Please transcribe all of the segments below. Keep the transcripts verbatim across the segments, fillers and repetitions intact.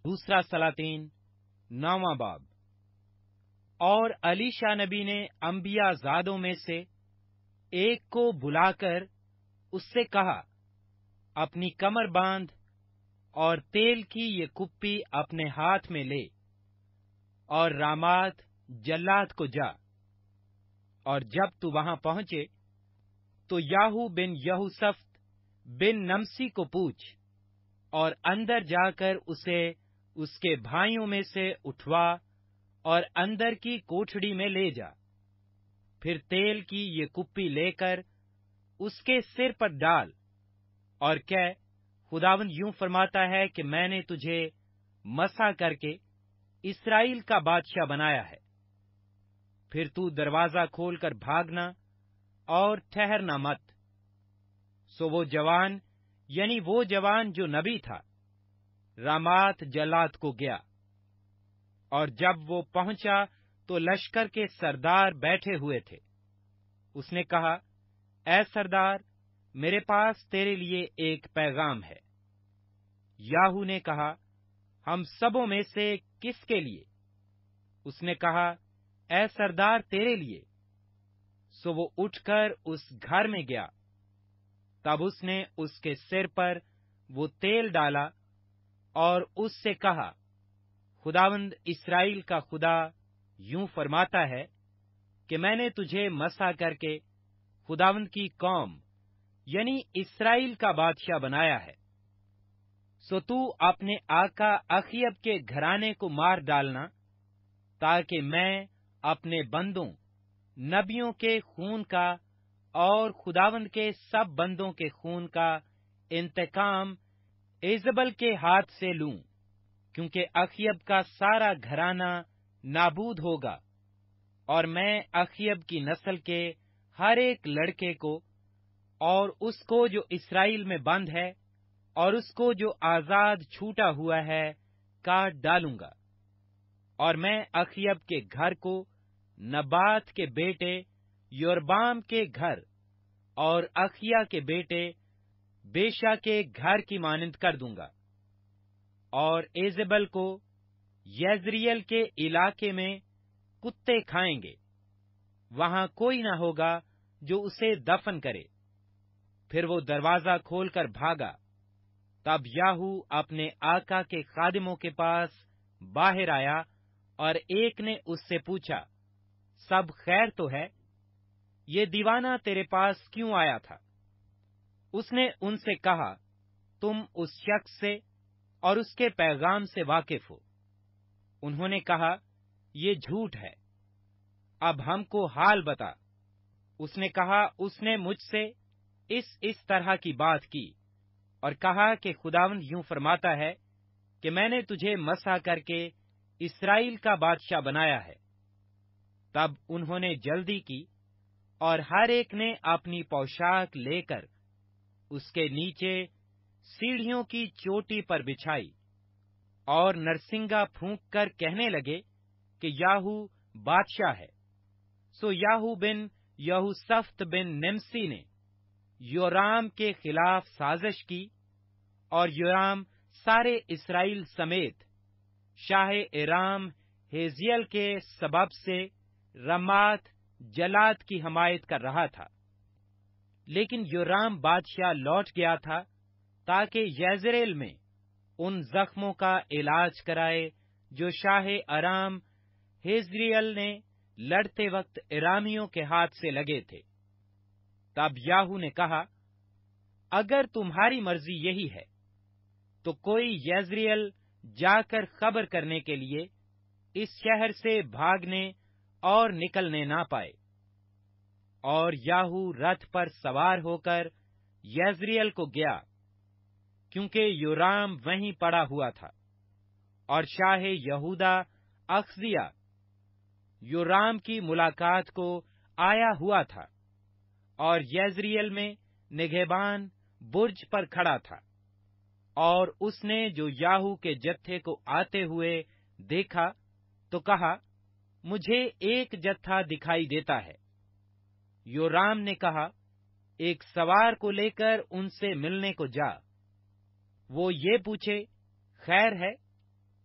دوسرا سلاطین نواں باب۔ اور الیشا نبی نے انبیاء زادوں میں سے ایک کو بلا کر اس سے کہا، اپنی کمر باندھ اور تیل کی یہ کپی اپنے ہاتھ میں لے اور رامات جلاد کو جا، اور جب تو وہاں پہنچے تو یاہو بن یہوسفت بن نمسی کو پوچھ، اور اندر جا کر اسے اس کے بھائیوں میں سے اٹھوا اور اندر کی کوٹھڑی میں لے جا۔ پھر تیل کی یہ کپی لے کر اس کے سر پر ڈال اور کہہ، خداوند یوں فرماتا ہے کہ میں نے تجھے مسح کر کے اسرائیل کا بادشاہ بنایا ہے۔ پھر تو دروازہ کھول کر بھاگنا اور ٹھہرنا مت۔ سو وہ جوان یعنی وہ جوان جو نبی تھا رامات جلاد کو گیا، اور جب وہ پہنچا تو لشکر کے سردار بیٹھے ہوئے تھے۔ اس نے کہا، اے سردار، میرے پاس تیرے لیے ایک پیغام ہے۔ یاہو نے کہا، ہم سبوں میں سے کس کے لیے؟ اس نے کہا، اے سردار، تیرے لیے۔ سو وہ اٹھ کر اس گھر میں گیا۔ تب اس نے اس کے سر پر وہ تیل ڈالا اور اس سے کہا، خداوند اسرائیل کا خدا یوں فرماتا ہے کہ میں نے تجھے مسح کر کے خداوند کی قوم یعنی اسرائیل کا بادشاہ بنایا ہے۔ سو تو اپنے آقا اخیب کے گھرانے کو مار ڈالنا، تاکہ میں اپنے بندوں نبیوں کے خون کا اور خداوند کے سب بندوں کے خون کا انتقام ایزبل کے ہاتھ سے لوں، کیونکہ اخیب کا سارا گھرانہ نابود ہوگا، اور میں اخیب کی نسل کے ہر ایک لڑکے کو، اور اس کو جو اسرائیل میں بند ہے اور اس کو جو آزاد چھوٹا ہوا ہے، کاٹ ڈالوں گا۔ اور میں اخیب کے گھر کو نبات کے بیٹے یوربام کے گھر اور اخیا کے بیٹے بیشا کے گھر کی مانند کر دوں گا، اور ایزبل کو یزریل کے علاقے میں کتے کھائیں گے، وہاں کوئی نہ ہوگا جو اسے دفن کرے۔ پھر وہ دروازہ کھول کر بھاگا۔ تب یاہو اپنے آقا کے خادموں کے پاس باہر آیا، اور ایک نے اس سے پوچھا، سب خیر تو ہے؟ یہ دیوانہ تیرے پاس کیوں آیا تھا؟ اس نے ان سے کہا، تم اس شخص سے اور اس کے پیغام سے واقف ہو۔ انہوں نے کہا، یہ جھوٹ ہے، اب ہم کو حال بتا۔ اس نے کہا، اس نے مجھ سے اس اس طرح کی بات کی اور کہا کہ خداوند یوں فرماتا ہے کہ میں نے تجھے مسح کر کے اسرائیل کا بادشاہ بنایا ہے۔ تب انہوں نے جلدی کی، اور ہر ایک نے اپنی پوشاک لے کر اس کے نیچے سیڑھیوں کی چوٹی پر بچھائی، اور نرسنگا پھونک کر کہنے لگے کہ یاہو بادشاہ ہے۔ سو یاہو بن یہوسفت بن نمسی نے یورام کے خلاف سازش کی، اور یورام سارے اسرائیل سمیت شاہ ارام ہیزیل کے سبب سے رامات جلاد کی حمایت کر رہا تھا۔ لیکن یورام بادشاہ لوٹ گیا تھا تاکہ یزریل میں ان زخموں کا علاج کرائے جو شاہ ارام ہیزریل نے لڑتے وقت ارامیوں کے ہاتھ سے لگے تھے۔ تب یاہو نے کہا، اگر تمہاری مرضی یہی ہے تو کوئی یزریل جا کر خبر کرنے کے لیے اس شہر سے بھاگنے اور نکلنے نہ پائے۔ اور یاہو رتھ پر سوار ہو کر یزریل کو گیا، کیونکہ یورام وہیں پڑا ہوا تھا، اور شاہ یہودا اخزیہ یورام کی ملاقات کو آیا ہوا تھا، اور یزریل میں نگہبان برج پر کھڑا تھا۔ اور اس نے جو یاہو کے جتھے کو آتے ہوئے دیکھا تو کہا، مجھے ایک جتھا دکھائی دیتا ہے۔ یورام نے کہا، ایک سوار کو لے کر ان سے ملنے کو جا، وہ یہ پوچھے، خیر ہے؟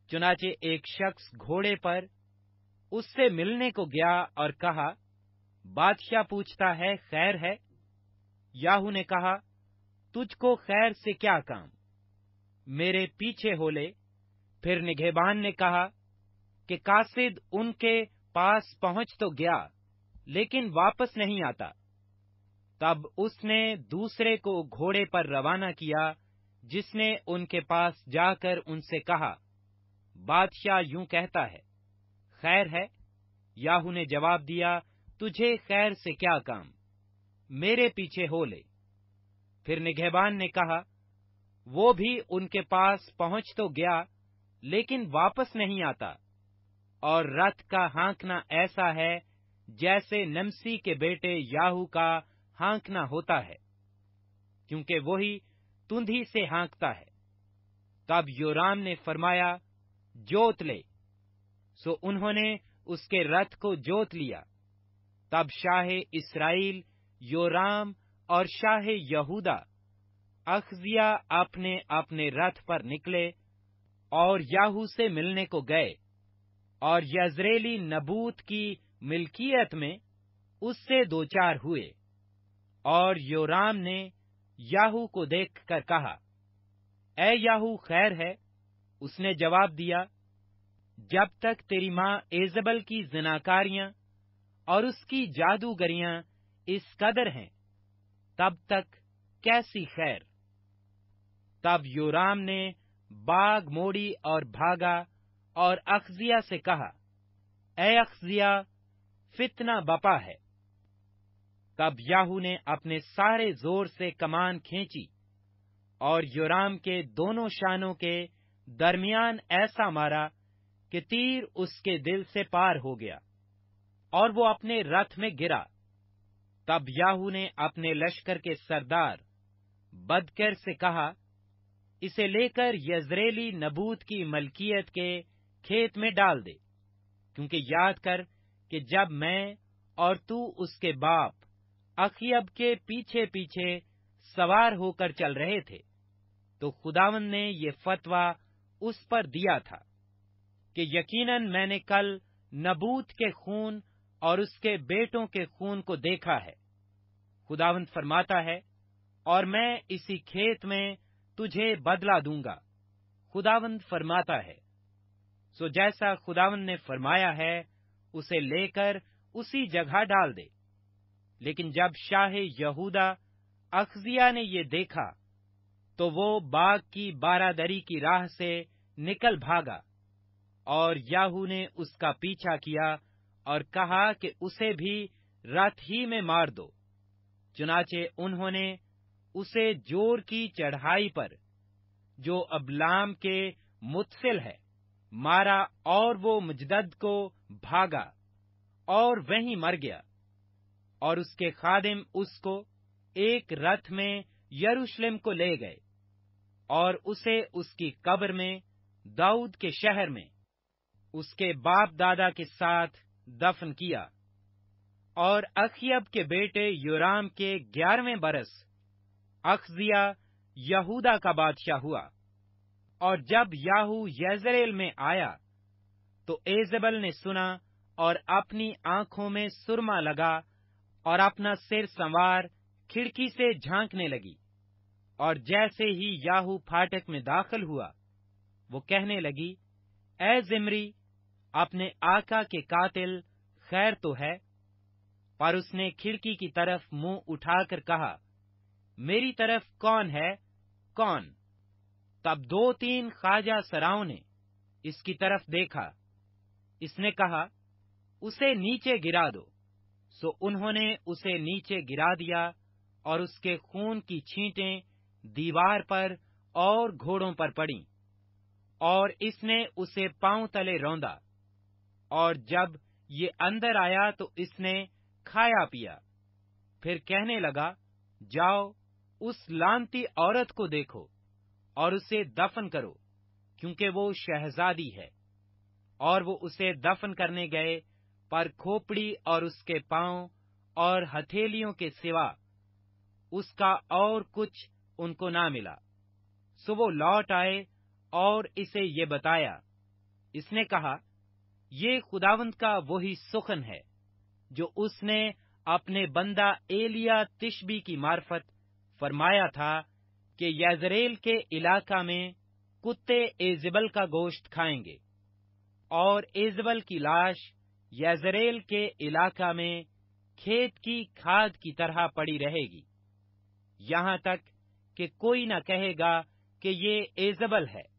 चुनाचे एक शख्स घोड़े पर उससे मिलने को गया और कहा, बादशाह पूछता है, खैर है? याहू ने कहा, तुझको खैर से क्या काम, मेरे पीछे हो ले। फिर निगहबान ने कहा कि कासिद उनके पास पहुंच तो गया, लेकिन वापस नहीं आता। तब उसने दूसरे को घोड़े पर रवाना किया, जिसने उनके पास जाकर उनसे कहा, बादशाह यूं कहता है, खैर है? याहू ने जवाब दिया, तुझे खैर से क्या काम, मेरे पीछे हो ले। फिर निगहबान ने कहा, वो भी उनके पास पहुंच तो गया, लेकिन वापस नहीं आता, और रथ का हाँकना ऐसा है जैसे नमसी के बेटे याहू का हाँकना होता है, क्योंकि वही तुंधी से हाँकता है। तब योराम ने फरमाया, जोत ले। सो उन्होंने उसके रथ को जोत लिया। तब शाह इस्राएल योराम और शाह यहूदा अखजिया अपने अपने रथ पर निकले और याहू से मिलने को गए, और यजरेली नबूत की मिल्कियत में उससे दो चार हुए। और योराम ने याहू को देखकर कहा, ए याहू, खैर है? उसने जवाब दिया, जब तक तेरी माँ एजबल की ज़िनाकारियां और उसकी जादूगरियां इस कदर हैं, तब तक कैसी खैर। तब योराम ने बाग मोड़ी और भागा और अखजिया से कहा, ए अखजिया, फितना बपा है। तब याहू ने अपने सारे जोर से कमान खींची और योराम के दोनों शानों के दरमियान ऐसा मारा कि तीर उसके दिल से पार हो गया, और वो अपने रथ में गिरा। तब याहू ने अपने लश्कर के सरदार बदकर से कहा, इसे लेकर यजरेली नबूत की मलकियत के खेत में डाल दे, क्योंकि याद कर कि जब मैं और तू उसके बाप अखयब के पीछे पीछे सवार होकर चल रहे थे, तो खुदावंद ने ये फतवा उस पर दिया था कि यकीनन मैंने कल नबूत के खून और उसके बेटों के खून को देखा है। खुदावंद फरमाता है, और मैं इसी खेत में तुझे बदला दूंगा। खुदावंद फरमाता है। सो जैसा खुदावंद ने फरमाया है, उसे लेकर उसी जगह डाल दे। लेकिन जब शाह यहूदा अखजिया ने ये देखा, तो वो बाग की बारादरी की राह से निकल भागा, और याहू ने उसका पीछा किया और कहा कि उसे भी रथ ही में मार दो। चुनाचे उन्होंने उसे जोर की चढ़ाई पर, जो अबलाम के मुत्सिल है, मारा, और वो मुजदद को भागा और वहीं मर गया। और उसके खादिम उसको एक रथ में यरूशलेम को ले गए और उसे उसकी कब्र में दाऊद के शहर में उसके बाप दादा के साथ दफन किया। और अखयब के बेटे योराम के ग्यारहवें बरस अखजिया यहूदा का बादशाह हुआ। और जब याहू यजरेल में आया, तो एजबल ने सुना और अपनी आंखों में सुरमा लगा और अपना सिर संवार खिड़की से झांकने लगी। और जैसे ही याहू फाटक में दाखिल हुआ, वो कहने लगी, ए जिम्री, अपने आका के कातिल खैर तो है? पर उसने खिड़की की तरफ मुंह उठाकर कहा, मेरी तरफ कौन है, कौन? तब दो तीन ख्वाजा सराओं ने इसकी तरफ देखा। इसने कहा, उसे नीचे गिरा दो। सो उन्होंने उसे नीचे गिरा दिया, और उसके खून की छींटें दीवार पर और घोड़ों पर पड़ी, और इसने उसे पांव तले रौंदा। और जब ये अंदर आया तो इसने खाया पिया। फिर कहने लगा, जाओ उस लानती औरत को देखो और उसे दफन करो, क्योंकि वो शहजादी है। और वो उसे दफन करने गए, पर खोपड़ी और उसके पांव और हथेलियों के सिवा उसका और कुछ उनको ना मिला। सो वो लौट आए और इसे ये बताया, اس نے کہا، یہ خداوند کا وہی سخن ہے جو اس نے اپنے بندہ ایلیا تشبی کی معرفت فرمایا تھا کہ یزریل کے علاقہ میں کتے ایزبل کا گوشت کھائیں گے، اور ایزبل کی لاش یزریل کے علاقہ میں کھیت کی کھاد کی طرح پڑی رہے گی، یہاں تک کہ کوئی نہ کہے گا کہ یہ ایزبل ہے،